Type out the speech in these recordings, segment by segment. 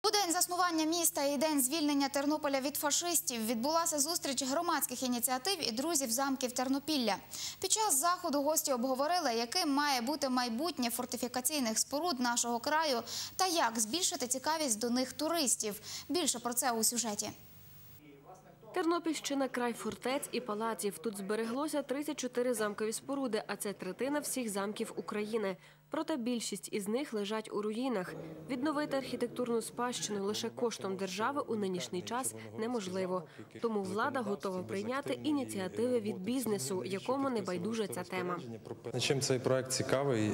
У день заснування міста і день звільнення Тернополя від фашистів відбулася зустріч громадських ініціатив і друзів замків Тернопілля. Під час заходу гості обговорили, яким має бути майбутнє фортифікаційних споруд нашого краю та як збільшити цікавість до них туристів. Більше про це у сюжеті. Тернопільщина – край фортець і палаців. Тут збереглося 34 замкові споруди, а це третина всіх замків України. Проте більшість із них лежать у руїнах. Відновити архітектурну спадщину лише коштом держави у нинішній час неможливо. Тому влада готова прийняти ініціативи від бізнесу, якому не байдужа ця тема. Чим цей проект цікавий,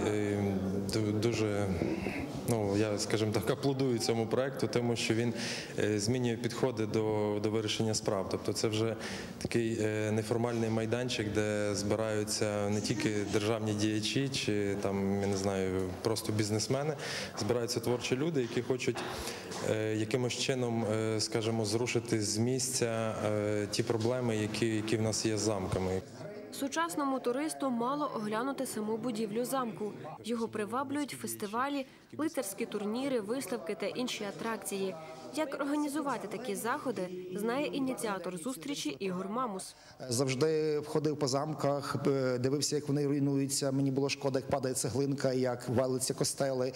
дуже, я, скажімо так, аплодую цьому проекту, тому що він змінює підходи до вирішення справ. Тобто це вже такий неформальний майданчик, де збираються не тільки державні діячі чи там, я не знаю, просто бізнесмени, збираються творчі люди, які хочуть якимось чином, скажімо, зрушити з місця ті проблеми, які в нас є з замками. Сучасному туристу мало оглянути саму будівлю замку. Його приваблюють фестивалі, лицарські турніри, виставки та інші атракції. Як організувати такі заходи, знає ініціатор зустрічі Ігор Мамус. Завжди ходив по замках, дивився, як вони руйнуються. Мені було шкода, як падає цеглинка, як валиться костели.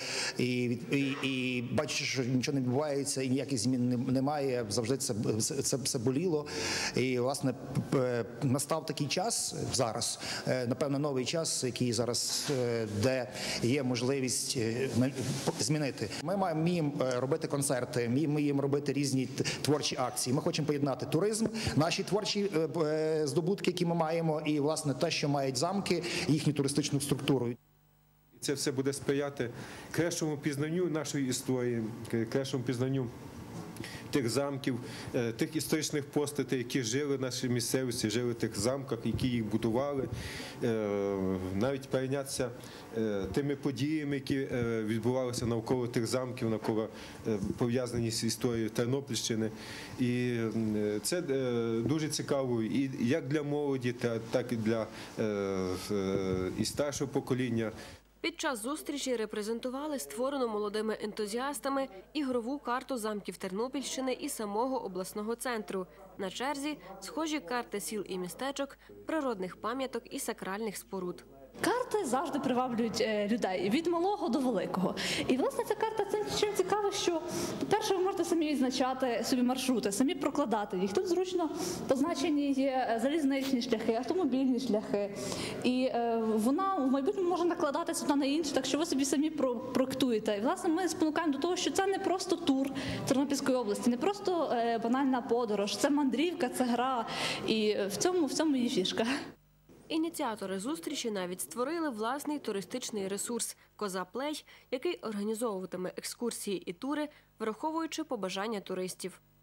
І бачу, що нічого не відбувається і ніяких змін немає. Завжди це боліло. І, власне, настав такий час зараз, напевно, новий час, який зараз, де є можливість змінити. Ми вміємо робити концерти, ми вміємо робити різні творчі акції. Ми хочемо поєднати туризм, наші творчі здобутки, які ми маємо, і, власне, те, що мають замки, їхню туристичну структуру. Це все буде сприяти кращому пізнанню нашої історії, кращому пізнанню тих замків, тих історичних постатей, які жили в нашій місцевості, жили в тих замках, які їх будували, навіть перейнятися тими подіями, які відбувалися навколо тих замків, навколо пов'язані з історією Тернопільщини. І це дуже цікаво і як для молоді, так і для і старшого покоління. Під час зустрічі репрезентували створену молодими ентузіастами ігрову карту замків Тернопільщини і самого обласного центру. На черзі схожі карти сіл і містечок, природних пам'яток і сакральних споруд. Карти завжди приваблюють людей від малого до великого. І, власне, ця карта цим чим цікаво, що, по-перше, ви можете самі відзначати собі маршрути, самі прокладати їх. Тут зручно позначені є залізничні шляхи, автомобільні шляхи. І вона в майбутньому може накладатися одна на іншу, так що ви собі самі проектуєте. І, власне, ми спонукаємо до того, що це не просто тур Тернопільської області, не просто банальна подорож, це мандрівка, це гра. І в цьому її фішка. Ініціатори зустрічі навіть створили власний туристичний ресурс «Коза Плей», який організовуватиме екскурсії і тури, враховуючи побажання туристів.